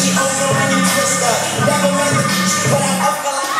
she over when you twist her. Never met the bitch, but I feel like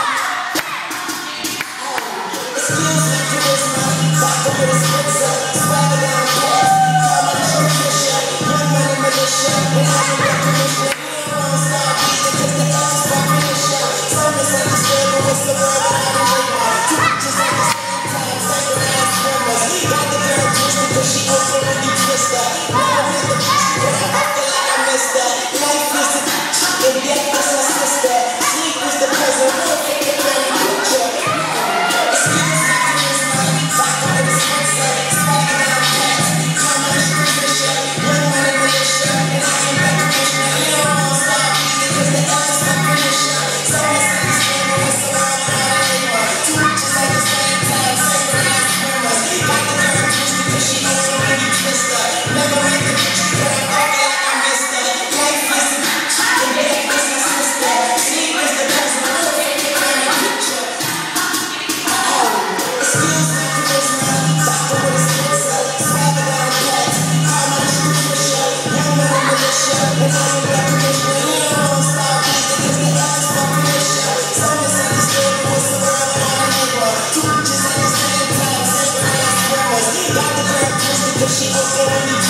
excuse me, charisma. Vodka with a spritzer. Swagger down fast. Call my name Patricia. Young money militia. And I can get permission. We don't want to start beating cause the F is my finisher. So misunderstood, but what's the word that I don't know? Two bitches at the same time, synchronized swimmers. Got the girl twisted cause she over when you twist her. Never met the bitch, but I feel like I missed her. Life is a bitch, and death is her sister. Sleep is the present, real fake the very picture. Excuse me, charisma. Vodka with a spritzer. Swagger down fast. Call my name Patricia. Young money militia. And I can get permission. We don't want to start beating cause the F is my finisher. So misunderstood, but what's the word that I don't know? Two bitches at the same time, synchronized swimmers. Got the girl twisted cause she over when you twist her. Never met the bitch, but I feel like I missed her. Life is a bitch, and death is her sister. Sleep is the present, real fake the very picture. Excuse me, charisma. Vodka with a spritzer. Swagger down fast. Call my name Patricia. Young money militia. And I can get permission. We don't want to start beating cause the F is my finisher. So misunderstood, but what's the word that I don't know? Two bitches at the same time, synchronized swimmers. Got the girl twisted cause she over when you